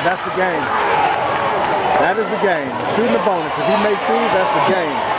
That's the game. That is the game. Shooting the bonus. If he makes these, that's the game.